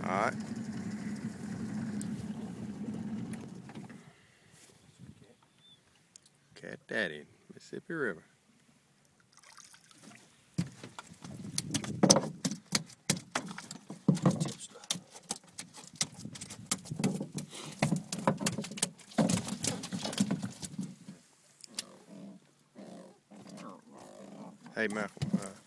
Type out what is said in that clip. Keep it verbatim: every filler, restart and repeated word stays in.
Alright. Cat Daddy, Mississippi River. Tipster. Hey, Malcolm. Uh,